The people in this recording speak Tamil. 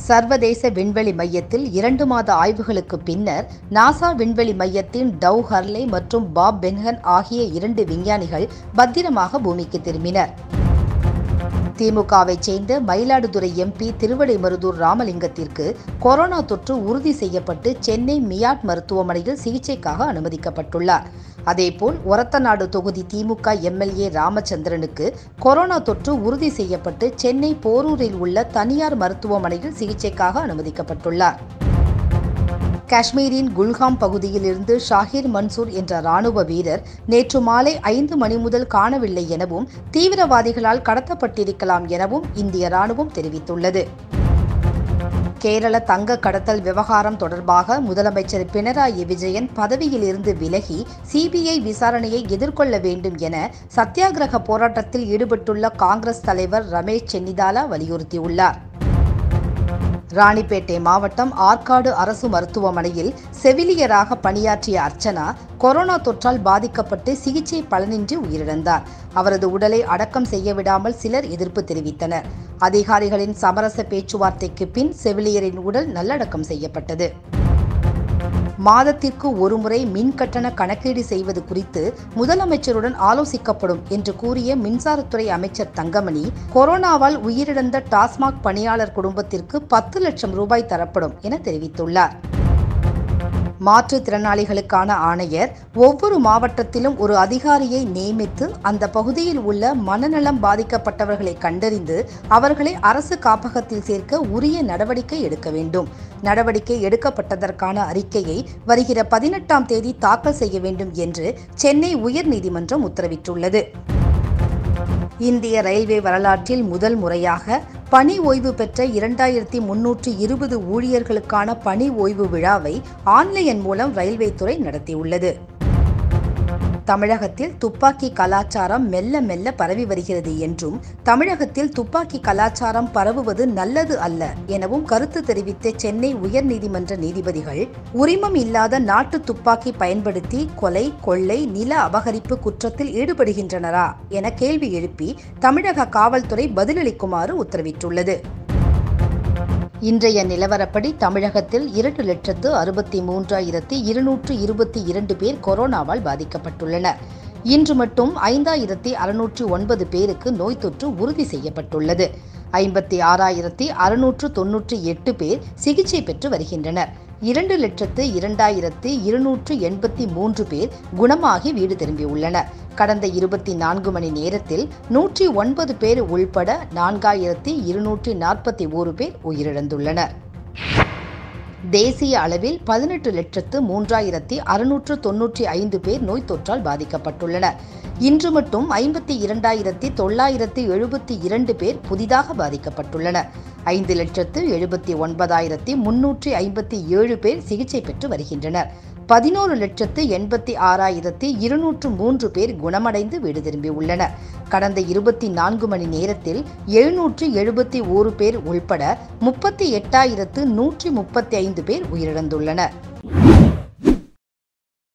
சர்வதேச விண்வெளி மையத்தில் 2 மாத ஆய்வுகளுக்கு பின்னர் நாசா விண்வெளி மையத்தின் டவ் ஹர்லே மற்றும் பாப் பென்ஹன் ஆகிய 2 விஞ்ஞானிகள் பத்திரமாக பூமிக்கு திரும்பினர். திமுகவைச் சேர்ந்த மயிலாடுதுறை எம்பி திருவிடைமருதூர் ராமலிங்கத்திற்கு கொரோனா தொற்று உறுதி செய்யப்பட்டு சென்னை மியாட் மருத்துவமனையில் சிகிச்சைக்காக அனுமதிக்கப்பட்டுள்ளார். அதேபோல் ஒரத்தநாடு தொகுதி திமுக எம்எல்ஏ ராமச்சந்திரனுக்கு கொரோனா தொற்று உறுதி செய்யப்பட்டு சென்னை போரூரில் உள்ள தனியார் மருத்துவமனையில் சிகிச்சைக்காக அனுமதிக்கப்பட்டுள்ளார். காஷ்மீரின் குல்காம் பகுதியில் இருந்து ஷாஹிர் மன்சூர் என்ற ராணுவ வீரர் நேற்று மாலை 5 மணி முதல் காணவில்லை எனவும் தீவிரவாதிகளால் கடத்தப்பட்டிருக்கலாம் எனவும் இந்திய ராணுவம் தெரிவித்துள்ளது. கேரள தங்க கடத்தல் விவகாரம் தொடர்பாக முதலமைச்சர் பினராயி விஜயன் பதவியில் இருந்து விலகி சிபிஐ விசாரணையை எதிர்கொள்ள வேண்டும் என சத்தியாகிரக போராட்டத்தில் ஈடுபட்டுள்ள காங்கிரஸ் தலைவர் ரமேஷ் சென்னிதாலா வலியுறுத்தியுள்ளார். ராணிப்பேட்டை மாவட்டம் ஆற்காடு அரசு மருத்துவமனையில் செவிலியராக பணியாற்றிய அர்ச்சனா கொரோனா தொற்றால் பாதிக்கப்பட்டு சிகிச்சை பலனின்றி உயிரிழந்தார். அவரது உடலை அடக்கம் செய்ய விடாமல் சிலர் எதிர்ப்பு தெரிவித்தனர். அதிகாரிகளின் சமரச பேச்சுவார்த்தைக்கு பின் செவிலியரின் உடல் நல்லடக்கம் செய்யப்பட்டது. மாதத்திற்கு ஒருமுறை மின் கட்டண கணக்கீடு செய்வது குறித்து முதலமைச்சருடன் ஆலோசிக்கப்படும் என்று கூறிய மின்சாரத்துறை அமைச்சர் தங்கமணி, கொரோனாவால் உயிரிழந்த டாஸ்மாக் பணியாளர் குடும்பத்திற்கு 10 லட்சம் ரூபாய் தரப்படும் என தெரிவித்துள்ளார். மாற்றுத்திறனாளிகளுக்கான ஆணையர் ஒவ்வொரு மாவட்டத்திலும் ஒரு அதிகாரியை நியமித்து அந்த பகுதியில் உள்ள மனநலம் பாதிக்கப்பட்டவர்களை கண்டறிந்து அவர்களை அரசு காப்பகத்தில் சேர்க்க உரிய நடவடிக்கை எடுக்க வேண்டும். நடவடிக்கை எடுக்கப்பட்டதற்கான அறிக்கையை வருகிற 18ஆம் தேதி தாக்கல் செய்ய வேண்டும் என்று சென்னை உயர்நீதிமன்றம் உத்தரவிட்டுள்ளது. இந்திய ரயில்வே வரலாற்றில் முதல் முறையாக பணி ஓய்வு பெற்ற 2320 ஊழியர்களுக்கான பணி ஓய்வு விழாவை ஆன்லைன் மூலம் ரயில்வே துறை நடத்தியுள்ளது. தமிழகத்தில் துப்பாக்கி கலாச்சாரம் மெல்ல மெல்ல பரவி வருகிறது என்றும் தமிழகத்தில் துப்பாக்கி கலாச்சாரம் பரவுவது நல்லது அல்ல எனவும் கருத்து தெரிவித்த சென்னை உயர்நீதிமன்ற நீதிபதிகள், உரிமம் இல்லாத நாட்டு துப்பாக்கி பயன்படுத்தி கொலை, கொள்ளை, நில அபகரிப்பு குற்றத்தில் ஈடுபடுகின்றனரா என கேள்வி எழுப்பி தமிழக காவல்துறை பதிலளிக்குமாறு உத்தரவிட்டுள்ளது. இன்றைய நிலவரப்படி தமிழகத்தில் 2,63,222 பேர் கொரோனாவால் பாதிக்கப்பட்டுள்ளனர். இன்று மட்டும் 5,609 பேருக்கு நோய் தொற்று உறுதி செய்யப்பட்டுள்ளது. 56,698 பேர் சிகிச்சை பெற்று வருகின்றனர். 2,02,283 பேர் குணமாகி வீடு திரும்பியுள்ளனர். கடந்த 24 மணி நேரத்தில் 109 பேர் உள்பட 4,241 பேர் உயிரிழந்துள்ளனர். தேசிய அளவில் 18,03,695 பேர் நோய் தொற்றால் பாதிக்கப்பட்டுள்ளனர். இன்று மட்டும் 52,972 பேர் புதிதாக பாதிக்கப்பட்டுள்ளனர். 5,79,357 பேர் சிகிச்சை பெற்று வருகின்றனர். 11,86,203 பேர் குணமடைந்து வீடு திரும்பியுள்ளனர். கடந்த 24 மணி நேரத்தில் 771 பேர் உள்பட 38,135 பேர் உயிரிழந்துள்ளனர்.